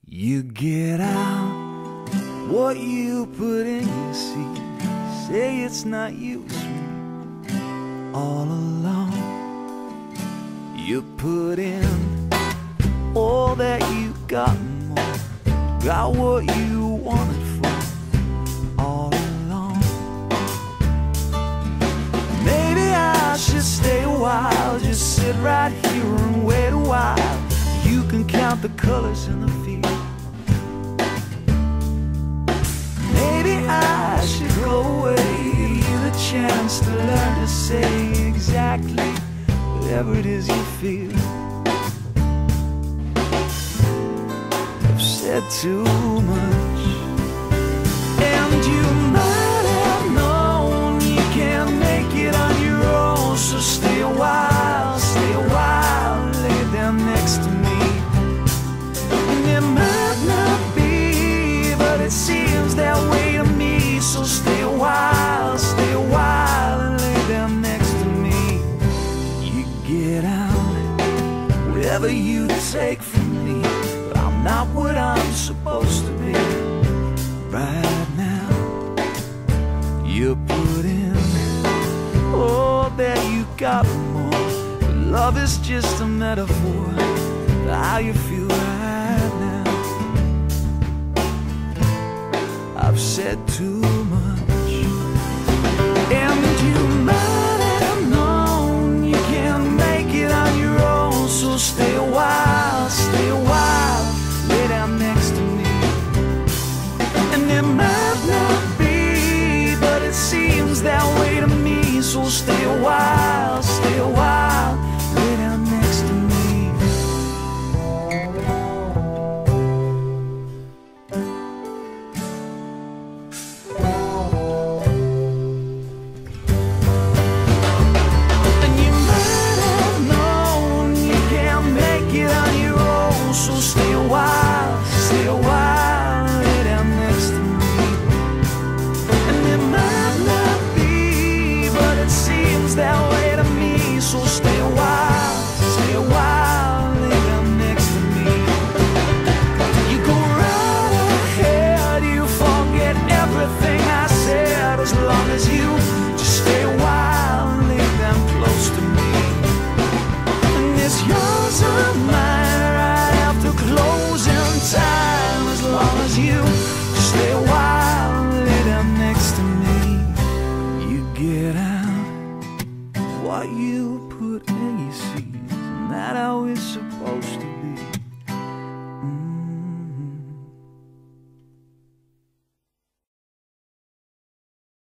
You get out what you put in your seat. Say it's not you, it's me. All along you put in all that you got and more. Got what you wanted for all along. Maybe I should stay a while, just sit right here and wait a while. You can count the colors in the field. Maybe I should go away, give you the chance to learn to say exactly whatever it is you feel. I've said too much, and you might have known you can't make it on your own. So stay a while, lay down next to me. And it might not be, but it seems that way to me. So stay a while, and lay down next to me. You get out whatever you take from me, but I'm not what I'm supposed to be right now. You put in all that you got and more, but love is just a metaphor for how you feel right now. I've said too